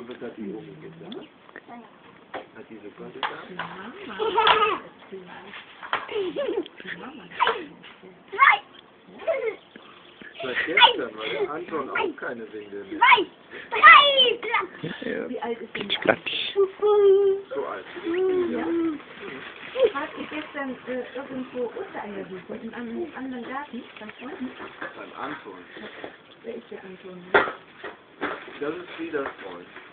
Und was hat die Omi gesagt? Hat die super gesagt? Seit gestern, weil der Anton auch keine Windel mehr hat. Wie alt ist denn der? Platsch. So alt. Ja. Hast du gestern irgendwo Ostereier gefunden? In einem anderen Garten? Beim Freunden? Beim Anton. Wer ist der Anton? Das ist Frieders Freund.